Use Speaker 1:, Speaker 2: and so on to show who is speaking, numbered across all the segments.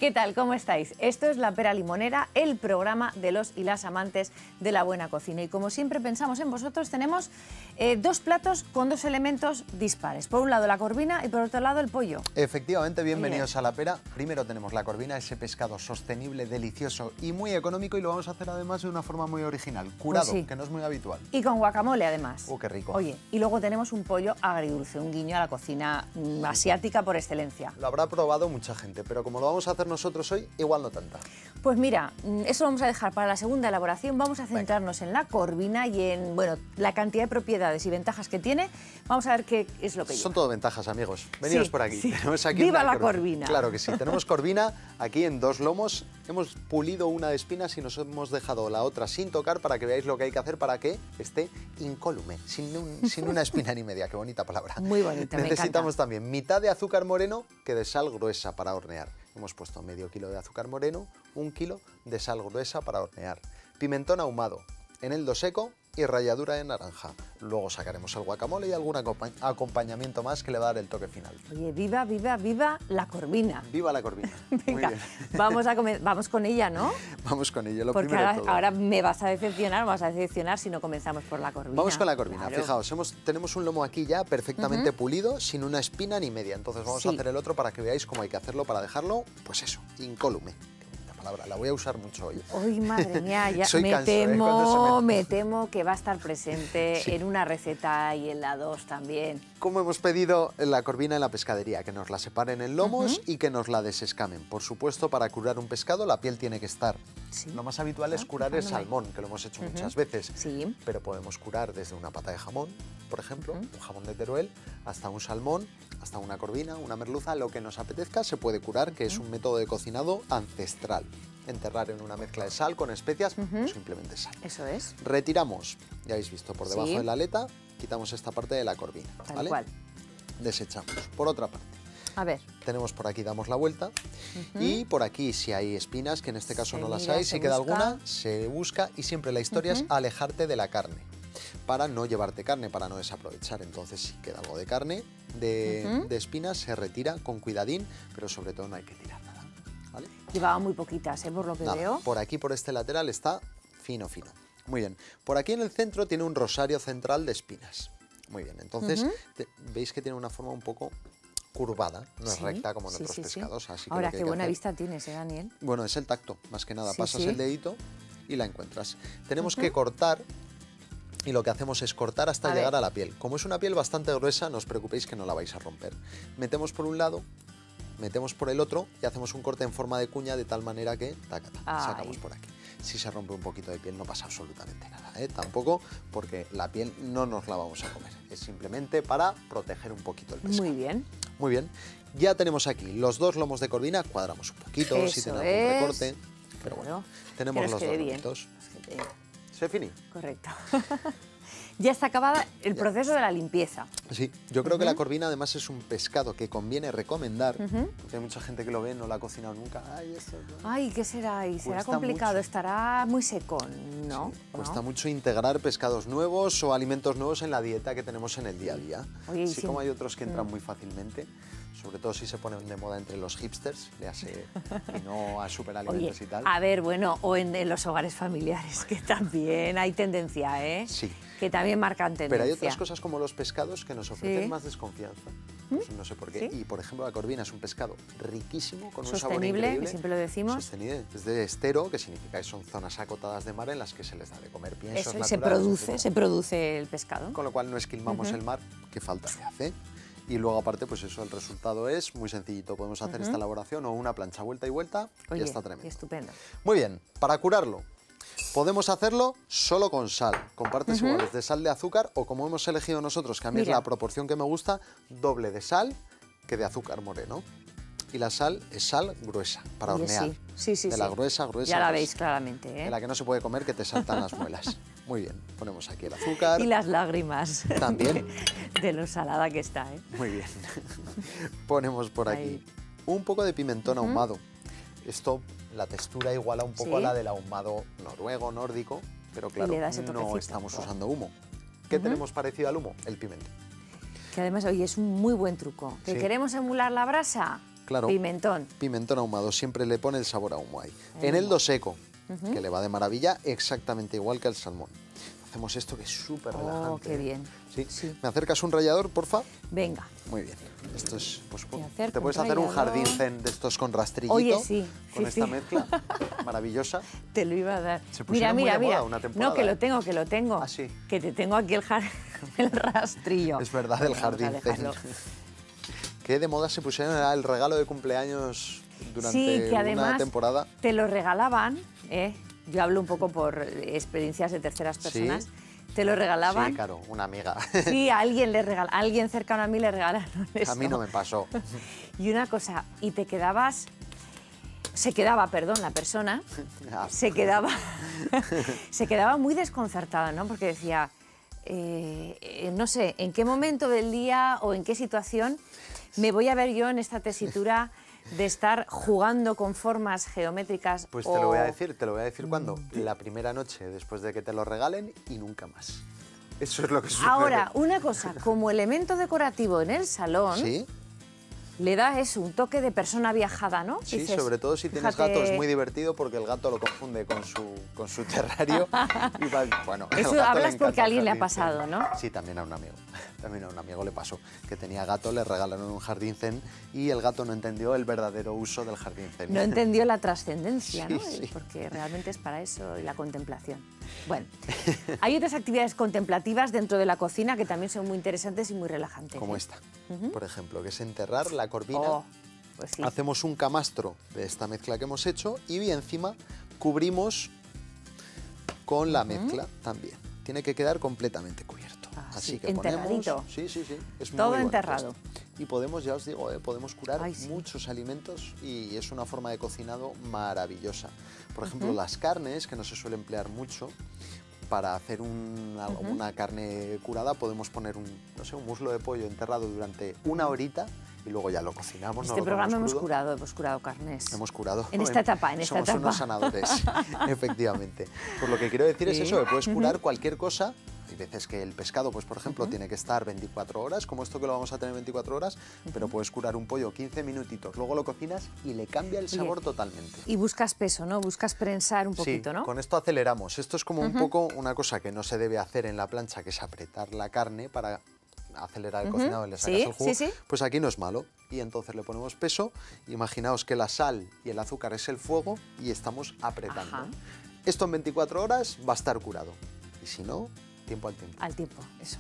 Speaker 1: ¿Qué tal? ¿Cómo estáis? Esto es La Pera Limonera, el programa de los y las amantes de la buena cocina. Y como siempre pensamos en vosotros, tenemos dos platos con dos elementos dispares. Por un lado la corvina y por otro lado el pollo.
Speaker 2: Efectivamente, bienvenidos a La Pera. Primero tenemos la corvina, ese pescado sostenible, delicioso y muy económico, y lo vamos a hacer además de una forma muy original, curado,
Speaker 1: Pues sí.
Speaker 2: que no es muy habitual.
Speaker 1: Y con guacamole además.
Speaker 2: ¡Qué rico!
Speaker 1: Oye, y luego tenemos un pollo agridulce, un guiño a la cocina asiática por excelencia.
Speaker 2: Lo habrá probado mucha gente, pero como lo vamos a hacer nosotros hoy, igual no tanta.
Speaker 1: Pues mira, eso lo vamos a dejar para la segunda elaboración. Vamos a centrarnos en la corvina y en, bueno, la cantidad de propiedades y ventajas que tiene. Vamos a ver qué es lo que lleva.
Speaker 2: Son todo ventajas, amigos. Veniros
Speaker 1: Sí,
Speaker 2: por aquí.
Speaker 1: sí.
Speaker 2: Tenemos aquí
Speaker 1: ¡Viva
Speaker 2: una
Speaker 1: la corvina!
Speaker 2: Claro que sí. Tenemos corvina aquí en dos lomos. Hemos pulido una de espinas y nos hemos dejado la otra sin tocar para que veáis lo que hay que hacer para que esté incólume, sin una espina ni media. Qué bonita palabra.
Speaker 1: Muy bonita, me
Speaker 2: Necesitamos
Speaker 1: encanta.
Speaker 2: también mitad de azúcar moreno que de sal gruesa para hornear. Hemos puesto medio kilo de azúcar moreno, 1 kilo de sal gruesa para hornear, pimentón ahumado, eneldo seco y ralladura de naranja. Luego sacaremos el guacamole y algún acompañamiento más que le va a dar el toque final.
Speaker 1: Oye, viva, viva, viva la corvina.
Speaker 2: ¡Viva la corvina!
Speaker 1: Venga,
Speaker 2: Muy bien.
Speaker 1: vamos con ella, ¿no?
Speaker 2: Vamos con ello, lo
Speaker 1: Porque
Speaker 2: primero de todo.
Speaker 1: ahora me vas a decepcionar si no comenzamos por la corvina.
Speaker 2: Vamos con la corvina.
Speaker 1: Claro.
Speaker 2: Fijaos, tenemos un lomo aquí ya perfectamente pulido, sin una espina ni media. Entonces vamos a hacer el otro para que veáis cómo hay que hacerlo para dejarlo, pues eso, incólume. Palabra, la voy a usar mucho hoy.
Speaker 1: Uy, madre mía, ya
Speaker 2: Soy
Speaker 1: me
Speaker 2: cansado,
Speaker 1: me temo que va a estar presente
Speaker 2: Sí.
Speaker 1: en una receta y en la 2 también.
Speaker 2: Como hemos pedido la corvina en la pescadería, que nos la separen en lomos y que nos la desescamen. Por supuesto, para curar un pescado la piel tiene que estar.
Speaker 1: Sí.
Speaker 2: Lo más habitual es curar el salmón, que lo hemos hecho muchas veces.
Speaker 1: Sí.
Speaker 2: Pero podemos curar desde una pata de jamón, por ejemplo, un jamón de Teruel, hasta un salmón, hasta una corvina, una merluza, lo que nos apetezca se puede curar, que es un método de cocinado ancestral. Enterrar en una mezcla de sal con especias o simplemente sal.
Speaker 1: Eso es.
Speaker 2: Retiramos, ya habéis visto, por debajo
Speaker 1: Sí.
Speaker 2: de la aleta, quitamos esta parte de la corvina.
Speaker 1: Tal
Speaker 2: ¿vale?
Speaker 1: cual.
Speaker 2: Desechamos. Por otra parte,
Speaker 1: A ver.
Speaker 2: tenemos por aquí, damos la vuelta, y por aquí si hay espinas, que en este caso
Speaker 1: Se
Speaker 2: no las
Speaker 1: mira,
Speaker 2: hay,
Speaker 1: se
Speaker 2: si queda
Speaker 1: busca.
Speaker 2: alguna, se busca, y siempre la historia es alejarte de la carne, para no llevarte carne, para no desaprovechar. Entonces si queda algo de carne, de espinas, se retira con cuidadín, pero sobre todo no hay que tirar nada. ¿Vale?
Speaker 1: Llevaba muy poquitas, por lo que
Speaker 2: Nada,
Speaker 1: veo.
Speaker 2: por aquí, por este lateral, está fino, fino. Muy bien. Por aquí en el centro tiene un rosario central de espinas. Muy bien. Entonces, veis que tiene una forma un poco curvada, no es
Speaker 1: Sí,
Speaker 2: recta como en
Speaker 1: sí,
Speaker 2: otros
Speaker 1: sí, sí.
Speaker 2: pescados. Así que
Speaker 1: Ahora,
Speaker 2: lo que hay
Speaker 1: qué
Speaker 2: que
Speaker 1: buena
Speaker 2: hacer-
Speaker 1: vista tienes, Daniel?
Speaker 2: Bueno, es el tacto, más que nada.
Speaker 1: Sí,
Speaker 2: Pasas
Speaker 1: sí.
Speaker 2: el dedito y la encuentras. Tenemos que cortar. Y lo que hacemos es cortar hasta
Speaker 1: A
Speaker 2: llegar
Speaker 1: ver.
Speaker 2: a la piel. Como es una piel bastante gruesa, no os preocupéis que no la vais a romper. Metemos por un lado, metemos por el otro y hacemos un corte en forma de cuña de tal manera que
Speaker 1: Ay.
Speaker 2: sacamos por aquí. Si se rompe un poquito de piel no pasa absolutamente nada, ¿eh? Tampoco, porque la piel no nos la vamos a comer. Es simplemente para proteger un poquito el pescado.
Speaker 1: Muy bien.
Speaker 2: Muy bien. Ya tenemos aquí los dos lomos de corvina, cuadramos un poquito, si
Speaker 1: Eso
Speaker 2: tiene algún
Speaker 1: es.
Speaker 2: recorte. Pero bueno,
Speaker 1: Claro.
Speaker 2: tenemos
Speaker 1: Que nos
Speaker 2: los
Speaker 1: quede
Speaker 2: dos
Speaker 1: bien.
Speaker 2: lomitos.
Speaker 1: Nos quede bien.
Speaker 2: ¿Se finí?
Speaker 1: Correcto. Ya está acabada el proceso de la limpieza.
Speaker 2: Sí, yo creo que la corvina además es un pescado que conviene recomendar, porque hay mucha gente que lo ve, no lo ha cocinado nunca. Ay, eso no.
Speaker 1: Ay, ¿qué será? Y será
Speaker 2: Cuesta
Speaker 1: complicado,
Speaker 2: mucho.
Speaker 1: estará muy seco, ¿no?
Speaker 2: Sí, cuesta
Speaker 1: ¿No?
Speaker 2: mucho integrar pescados nuevos o alimentos nuevos en la dieta que tenemos en el día a día.
Speaker 1: Oye, y
Speaker 2: Así
Speaker 1: si-
Speaker 2: como hay otros que entran muy fácilmente, sobre todo si se ponen de moda entre los hipsters, le hace y no a
Speaker 1: Oye,
Speaker 2: superalimentos y tal.
Speaker 1: a ver, bueno, o en los hogares familiares, que también hay tendencia, ¿eh?
Speaker 2: Sí.
Speaker 1: Que también marcan tendencia.
Speaker 2: Pero hay otras cosas como los pescados que nos ofrecen
Speaker 1: Sí.
Speaker 2: más desconfianza. Pues no sé por qué.
Speaker 1: ¿Sí?
Speaker 2: Y por ejemplo, la corvina es un pescado riquísimo, con un sabor
Speaker 1: Sostenible,
Speaker 2: increíble.
Speaker 1: que siempre lo decimos.
Speaker 2: Sostenible. Es de estero, que significa que son zonas acotadas de mar en las que se les da de comer piensos
Speaker 1: Eso, y
Speaker 2: naturales,
Speaker 1: se
Speaker 2: etcétera.
Speaker 1: produce el pescado.
Speaker 2: Con lo cual no esquilmamos el mar, que falta se hace. Y luego aparte, pues eso, el resultado es muy sencillito. Podemos hacer esta elaboración o una plancha vuelta y vuelta y
Speaker 1: Oye,
Speaker 2: está tremendo.
Speaker 1: estupendo.
Speaker 2: Muy bien, para curarlo, podemos hacerlo solo con sal, con partes iguales de sal de azúcar, o como hemos elegido nosotros, que a mí es
Speaker 1: Mira.
Speaker 2: la proporción que me gusta, doble de sal que de azúcar moreno. Y la sal es sal gruesa, para
Speaker 1: Oye,
Speaker 2: hornear.
Speaker 1: sí,
Speaker 2: de la gruesa, gruesa.
Speaker 1: Ya la
Speaker 2: gruesa.
Speaker 1: veis claramente, ¿eh?
Speaker 2: De la que no se puede comer, que te saltan las muelas. Muy bien, ponemos aquí el azúcar.
Speaker 1: Y las lágrimas.
Speaker 2: También.
Speaker 1: De lo salada que está, ¿eh?
Speaker 2: Muy bien. Ponemos por aquí
Speaker 1: Ahí.
Speaker 2: un poco de pimentón ahumado. Esto, la textura iguala un poco
Speaker 1: Sí.
Speaker 2: a la del ahumado noruego, nórdico, pero claro,
Speaker 1: le da ese
Speaker 2: no
Speaker 1: toquecito,
Speaker 2: estamos
Speaker 1: claro.
Speaker 2: usando humo. ¿Qué tenemos parecido al humo? El pimentón.
Speaker 1: Que además, oye, es un muy buen truco. ¿Que
Speaker 2: Sí.
Speaker 1: queremos emular la brasa?
Speaker 2: Claro.
Speaker 1: Pimentón.
Speaker 2: Pimentón ahumado, siempre le pone el sabor a humo ahí. Eneldo seco, que le va de maravilla, exactamente igual que el salmón. Hacemos esto que es súper relajante.
Speaker 1: Oh, qué bien.
Speaker 2: ¿Sí?
Speaker 1: Sí.
Speaker 2: ¿Me acercas un rallador, porfa?
Speaker 1: Venga.
Speaker 2: Muy bien. Esto es, pues,
Speaker 1: acerco
Speaker 2: te puedes
Speaker 1: un
Speaker 2: hacer un
Speaker 1: rallador.
Speaker 2: jardín zen de estos con rastrillito.
Speaker 1: Oye, sí,
Speaker 2: Con
Speaker 1: sí,
Speaker 2: esta
Speaker 1: sí.
Speaker 2: mezcla maravillosa.
Speaker 1: Te lo iba a dar.
Speaker 2: Se
Speaker 1: Mira,
Speaker 2: pusieron muy
Speaker 1: mira,
Speaker 2: de moda
Speaker 1: mira.
Speaker 2: una temporada,
Speaker 1: No, que lo
Speaker 2: ¿eh?
Speaker 1: tengo, que lo tengo.
Speaker 2: Ah, sí.
Speaker 1: Que te tengo aquí el rastrillo.
Speaker 2: Es verdad, el
Speaker 1: Vamos a
Speaker 2: jardín zen.
Speaker 1: dejarlo.
Speaker 2: Que de moda se pusieron, era el regalo de cumpleaños durante
Speaker 1: Sí, que
Speaker 2: una
Speaker 1: además
Speaker 2: temporada.
Speaker 1: te lo regalaban, ¿eh? Yo hablo un poco por experiencias de terceras personas.
Speaker 2: Sí.
Speaker 1: Te lo regalaban.
Speaker 2: Sí, claro, una amiga.
Speaker 1: Sí, a alguien cercano a mí le regalaron eso.
Speaker 2: A mí no me pasó.
Speaker 1: Y una cosa, y te quedabas... Se quedaba, perdón, la persona,
Speaker 2: Ah.
Speaker 1: se quedaba muy desconcertada, ¿no? Porque decía, no sé, ¿en qué momento del día o en qué situación me voy a ver yo en esta tesitura de estar jugando con formas geométricas?
Speaker 2: Pues te lo voy a decir cuándo. La primera noche después de que te lo regalen y nunca más. Eso es lo que sucede.
Speaker 1: Ahora, una cosa, como elemento decorativo en el salón,
Speaker 2: ¿Sí?
Speaker 1: le da eso, un toque de persona viajada, ¿no?
Speaker 2: Sí,
Speaker 1: Dices,
Speaker 2: sobre todo si tienes
Speaker 1: fíjate,
Speaker 2: gato es muy divertido porque el gato lo confunde con su terrario. Y va, bueno, al
Speaker 1: Eso
Speaker 2: gato le
Speaker 1: hablas porque
Speaker 2: encanta
Speaker 1: a
Speaker 2: el
Speaker 1: alguien le ha
Speaker 2: jardín zen.
Speaker 1: pasado, ¿no?
Speaker 2: Sí, también a un amigo. También a un amigo le pasó que tenía gato, le regalaron un jardín zen y el gato no entendió el verdadero uso del jardín zen.
Speaker 1: No entendió la trascendencia,
Speaker 2: Sí,
Speaker 1: ¿no?
Speaker 2: sí.
Speaker 1: Porque realmente es para eso y la contemplación. Bueno, hay otras actividades contemplativas dentro de la cocina que también son muy interesantes y muy relajantes.
Speaker 2: Como
Speaker 1: ¿eh?
Speaker 2: esta, por ejemplo, que es enterrar la corvina.
Speaker 1: Oh, pues sí.
Speaker 2: Hacemos un camastro de esta mezcla que hemos hecho y encima cubrimos con la mezcla también. Tiene que quedar completamente cubierto.
Speaker 1: Ah,
Speaker 2: Así
Speaker 1: sí,
Speaker 2: que
Speaker 1: enterradito.
Speaker 2: ponemos... Sí, sí, sí. Es
Speaker 1: Todo
Speaker 2: muy bonito
Speaker 1: enterrado.
Speaker 2: esto. Y podemos, ya os digo, podemos curar
Speaker 1: Ay, sí.
Speaker 2: muchos alimentos y es una forma de cocinado maravillosa. Por ejemplo, las carnes, que no se suele emplear mucho, para hacer una carne curada podemos poner un muslo de pollo enterrado durante una horita y luego ya lo cocinamos.
Speaker 1: Este
Speaker 2: no lo
Speaker 1: programa
Speaker 2: comemos
Speaker 1: hemos
Speaker 2: crudo.
Speaker 1: curado carnes.
Speaker 2: Hemos curado.
Speaker 1: En esta etapa,
Speaker 2: Somos unos sanadores, efectivamente. Pues lo que quiero decir es
Speaker 1: Sí.
Speaker 2: eso, que puedes curar cualquier cosa. Hay veces que el pescado, pues por ejemplo, tiene que estar 24 horas, como esto que lo vamos a tener 24 horas, pero puedes curar un pollo 15 minutitos, luego lo cocinas y le cambia el sabor totalmente.
Speaker 1: Y buscas peso, ¿no? Buscas prensar un poquito,
Speaker 2: Sí,
Speaker 1: ¿no?
Speaker 2: con esto aceleramos. Esto es como un poco una cosa que no se debe hacer en la plancha, que es apretar la carne para acelerar el cocinado y le sacas
Speaker 1: Sí,
Speaker 2: el jugo.
Speaker 1: sí, sí.
Speaker 2: Pues aquí no es malo. Y entonces le ponemos peso. Imaginaos que la sal y el azúcar es el fuego y estamos apretando.
Speaker 1: Ajá.
Speaker 2: Esto en 24 horas va a estar curado. Y si no, tiempo al tiempo.
Speaker 1: Al tiempo, eso.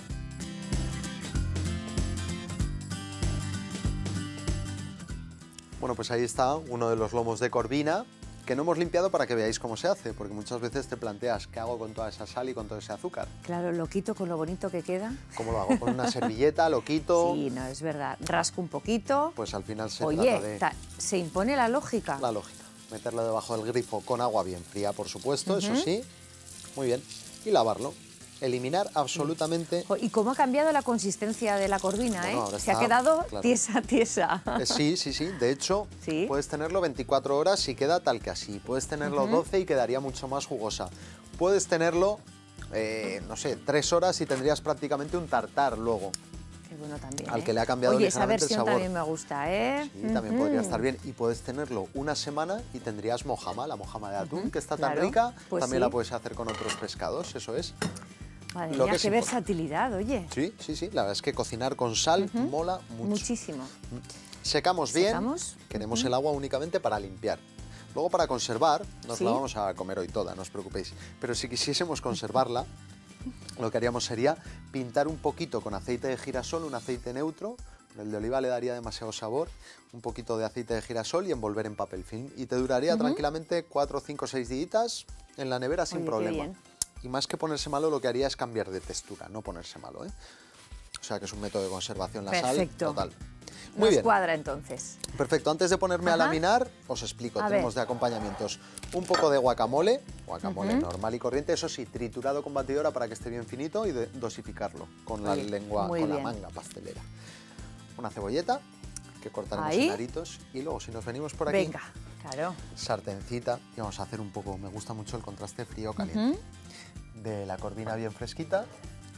Speaker 2: Bueno, pues ahí está uno de los lomos de corvina, que no hemos limpiado para que veáis cómo se hace, porque muchas veces te planteas, ¿qué hago con toda esa sal y con todo ese azúcar?
Speaker 1: Claro, lo quito con lo bonito que queda.
Speaker 2: ¿Cómo lo hago? ¿Con una servilleta? ¿Lo quito?
Speaker 1: Sí, no, es verdad. Rasco un poquito.
Speaker 2: Pues al final se
Speaker 1: Oye,
Speaker 2: trata de
Speaker 1: se impone la lógica.
Speaker 2: la lógica. Meterlo debajo del grifo con agua bien fría, por supuesto, eso sí. Muy bien. Y lavarlo. Eliminar absolutamente...
Speaker 1: ¿Y cómo ha cambiado la consistencia de la corvina,
Speaker 2: Bueno, ahora
Speaker 1: Se ha
Speaker 2: está,
Speaker 1: quedado
Speaker 2: claro.
Speaker 1: tiesa, tiesa.
Speaker 2: Sí, sí, sí. De hecho,
Speaker 1: ¿Sí?
Speaker 2: puedes tenerlo 24 horas y queda tal que así. Puedes tenerlo 12 y quedaría mucho más jugosa. Puedes tenerlo, no sé, 3 horas y tendrías prácticamente un tartar luego.
Speaker 1: Qué bueno también,
Speaker 2: Al que le ha cambiado
Speaker 1: Oye, esa
Speaker 2: ligeramente el
Speaker 1: versión
Speaker 2: sabor.
Speaker 1: también me gusta, ¿eh?
Speaker 2: Sí, también podría estar bien. Y puedes tenerlo una semana y tendrías mojama, la mojama de atún, que está tan
Speaker 1: claro.
Speaker 2: rica.
Speaker 1: Pues
Speaker 2: también
Speaker 1: sí.
Speaker 2: la puedes hacer con otros pescados, eso es.
Speaker 1: Madre
Speaker 2: Lo
Speaker 1: mía,
Speaker 2: que es
Speaker 1: qué
Speaker 2: importante.
Speaker 1: versatilidad, oye.
Speaker 2: Sí, sí, sí. La verdad es que cocinar con sal mola mucho.
Speaker 1: Muchísimo.
Speaker 2: Secamos bien.
Speaker 1: Secamos.
Speaker 2: Queremos el agua únicamente para limpiar. Luego para conservar, nos
Speaker 1: Sí.
Speaker 2: la vamos a comer hoy toda, no os preocupéis. Pero si quisiésemos conservarla, lo que haríamos sería pintar un poquito con aceite de girasol, un aceite neutro. El de oliva le daría demasiado sabor, un poquito de aceite de girasol y envolver en papel film. Y te duraría tranquilamente 4, 5, 6 días en la nevera sin
Speaker 1: Oye, qué
Speaker 2: problema.
Speaker 1: bien.
Speaker 2: Y más que ponerse malo, lo que haría es cambiar de textura, no ponerse malo, ¿eh? O sea que es un método de conservación la
Speaker 1: Perfecto.
Speaker 2: sal total. Muy
Speaker 1: Nos
Speaker 2: bien.
Speaker 1: cuadra entonces.
Speaker 2: Perfecto, antes de ponerme a
Speaker 1: Ajá.
Speaker 2: laminar, os explico,
Speaker 1: A
Speaker 2: tenemos
Speaker 1: ver.
Speaker 2: de acompañamientos un poco de guacamole, normal y corriente, eso sí, triturado con batidora para que esté bien finito y dosificarlo con la
Speaker 1: Oye,
Speaker 2: lengua,
Speaker 1: muy
Speaker 2: con la
Speaker 1: bien.
Speaker 2: manga pastelera. Una cebolleta que cortaremos
Speaker 1: Ahí.
Speaker 2: en aritos y luego si nos venimos por aquí,
Speaker 1: Venga, claro.
Speaker 2: sartencita y vamos a hacer un poco, me gusta mucho el contraste frío-caliente, de la corvina bien fresquita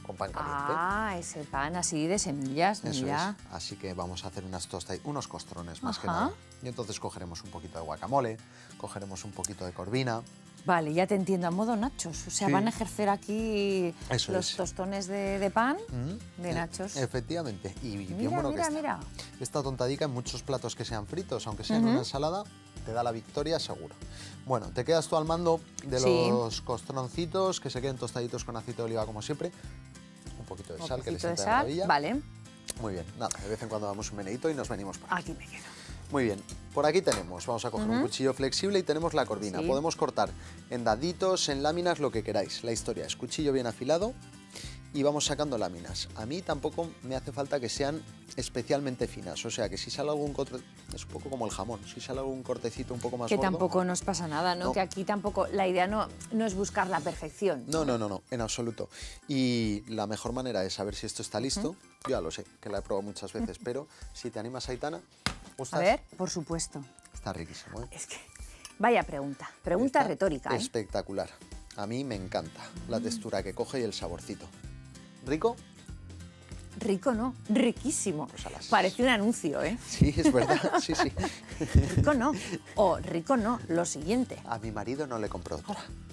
Speaker 2: con pan caliente.
Speaker 1: Ah, ese pan así de semillas,
Speaker 2: Eso
Speaker 1: mira.
Speaker 2: es. Así que vamos a hacer unos costrones más que
Speaker 1: Ajá.
Speaker 2: nada. Y entonces cogeremos un poquito de guacamole, cogeremos un poquito de corvina.
Speaker 1: Vale, ya te entiendo, a modo nachos. O sea,
Speaker 2: Sí.
Speaker 1: van a ejercer aquí
Speaker 2: Eso
Speaker 1: los
Speaker 2: es.
Speaker 1: tostones de pan de
Speaker 2: Eh,
Speaker 1: nachos.
Speaker 2: Efectivamente. Y bien
Speaker 1: Mira,
Speaker 2: bueno
Speaker 1: mira,
Speaker 2: que está.
Speaker 1: mira.
Speaker 2: Esta tontadica en muchos platos que sean fritos, aunque sea en una ensalada, te da la victoria seguro. Bueno, te quedas tú al mando de
Speaker 1: Sí.
Speaker 2: los costroncitos, que se queden tostaditos con aceite de oliva como siempre. Un poquito de
Speaker 1: Un
Speaker 2: sal, que les
Speaker 1: poquito de
Speaker 2: sienta de
Speaker 1: sal,
Speaker 2: maravilla.
Speaker 1: vale.
Speaker 2: Muy bien, nada, de vez en cuando damos un meneíto y nos venimos para aquí.
Speaker 1: Aquí me quedo.
Speaker 2: Muy bien, por aquí tenemos, vamos a coger un cuchillo flexible y tenemos la corvina.
Speaker 1: Sí.
Speaker 2: Podemos cortar en daditos, en láminas, lo que queráis. La historia es cuchillo bien afilado y vamos sacando láminas. A mí tampoco me hace falta que sean especialmente finas, o sea que si sale algún corte, es un poco como el jamón, si sale algún cortecito un poco más
Speaker 1: Que
Speaker 2: gordo...
Speaker 1: tampoco nos pasa nada, ¿no?
Speaker 2: No.
Speaker 1: Que aquí tampoco, la idea no es buscar la perfección.
Speaker 2: No, en absoluto. Y la mejor manera de saber si esto está listo, yo ya lo sé, que la he probado muchas veces, pero si te animas, Aitana,
Speaker 1: A
Speaker 2: ¿gustas?
Speaker 1: ver, por supuesto.
Speaker 2: Está riquísimo, ¿eh?
Speaker 1: Es que, vaya pregunta. Pregunta
Speaker 2: Está
Speaker 1: retórica, ¿eh?
Speaker 2: Espectacular. A mí me encanta la textura que coge y el saborcito. ¿Rico?
Speaker 1: Rico, ¿no? Riquísimo.
Speaker 2: Pues alas.
Speaker 1: Parece un anuncio, ¿eh?
Speaker 2: Sí, es verdad, sí, sí.
Speaker 1: Rico no. O rico no, lo siguiente.
Speaker 2: A mi marido no le compró otra.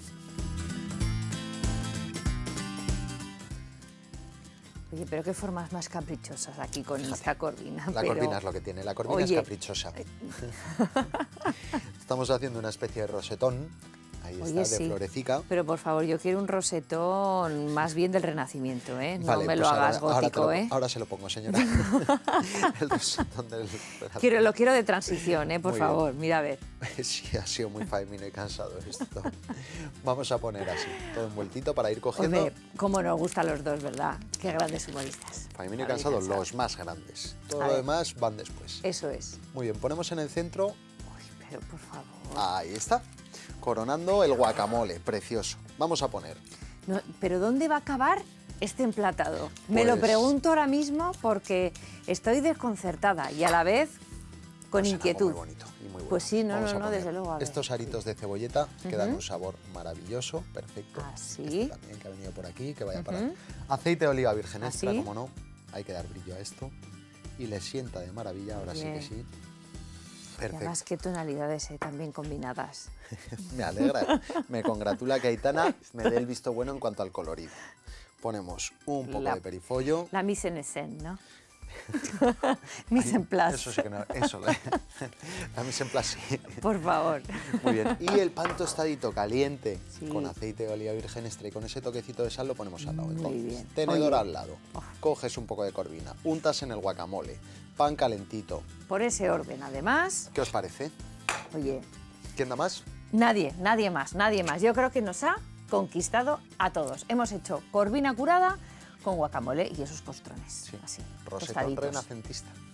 Speaker 1: Oye, pero qué formas más caprichosas aquí con esta corvina.
Speaker 2: La
Speaker 1: pero...
Speaker 2: corvina es lo que tiene, la corvina
Speaker 1: Oye.
Speaker 2: es caprichosa. Estamos haciendo una especie de rosetón, ahí
Speaker 1: Oye,
Speaker 2: está, de
Speaker 1: sí.
Speaker 2: florecica.
Speaker 1: Pero por favor, yo quiero un rosetón más bien del Renacimiento, ¿eh? No
Speaker 2: Vale,
Speaker 1: me lo
Speaker 2: pues
Speaker 1: hagas
Speaker 2: ahora te
Speaker 1: gótico,
Speaker 2: lo-
Speaker 1: ¿eh?
Speaker 2: Ahora se lo pongo, señora. El rosetón del...
Speaker 1: Lo quiero de transición, ¿eh? Por
Speaker 2: Muy bien.
Speaker 1: favor, mira a ver.
Speaker 2: Sí, ha sido muy faimino y cansado esto. Vamos a poner así, todo envueltito para ir cogiendo.
Speaker 1: Hombre, cómo nos gustan los dos, ¿verdad? Qué grandes humoristas.
Speaker 2: Faimino y
Speaker 1: David
Speaker 2: cansado,
Speaker 1: Cansado.
Speaker 2: los más grandes. Todo
Speaker 1: A
Speaker 2: lo
Speaker 1: ver.
Speaker 2: demás van después.
Speaker 1: Eso es.
Speaker 2: Muy bien, ponemos en el centro,
Speaker 1: Uy, pero por favor.
Speaker 2: ahí está, coronando el guacamole, precioso. Vamos a poner,
Speaker 1: No, pero ¿dónde va a acabar este emplatado? Me lo
Speaker 2: Pues-
Speaker 1: pregunto ahora mismo porque estoy desconcertada y a la vez con
Speaker 2: pues, algo
Speaker 1: inquietud.
Speaker 2: muy bonito y muy bueno.
Speaker 1: Pues sí, no,
Speaker 2: Vamos
Speaker 1: no,
Speaker 2: a
Speaker 1: no,
Speaker 2: poner
Speaker 1: desde luego, a ver.
Speaker 2: estos aritos de cebolleta que dan un sabor maravilloso, perfecto.
Speaker 1: Así.
Speaker 2: Este también que ha venido por aquí, que vaya para... Aceite de oliva virgen extra,
Speaker 1: Así.
Speaker 2: como no, hay que dar brillo a esto. Y le sienta de maravilla, ahora sí
Speaker 1: Bien.
Speaker 2: que sí.
Speaker 1: Y
Speaker 2: Perfecto.
Speaker 1: además, qué tonalidades también combinadas.
Speaker 2: Me alegra, me congratula que Aitana me dé el visto bueno en cuanto al colorido. Ponemos un poco de perifollo.
Speaker 1: La mise en scène, ¿no? Mise en place.
Speaker 2: Eso sí que no, eso, la mise en place, sí.
Speaker 1: Por favor.
Speaker 2: Muy bien. Y el pan tostadito caliente
Speaker 1: Sí.
Speaker 2: con aceite de oliva virgen extra y con ese toquecito de sal lo ponemos al lado.
Speaker 1: Muy
Speaker 2: Entonces,
Speaker 1: bien.
Speaker 2: tenedor
Speaker 1: Oye.
Speaker 2: al lado, coges un poco de corvina, untas en el guacamole, pan calentito.
Speaker 1: Por ese orden, además,
Speaker 2: ¿Qué os parece?
Speaker 1: oye,
Speaker 2: ¿Quién da más?
Speaker 1: nadie más, nadie más. Yo creo que nos ha conquistado a todos. Hemos hecho corvina curada con guacamole y esos costrones.
Speaker 2: Sí.
Speaker 1: Así,
Speaker 2: Rosetón
Speaker 1: tostaditos.
Speaker 2: renacentista.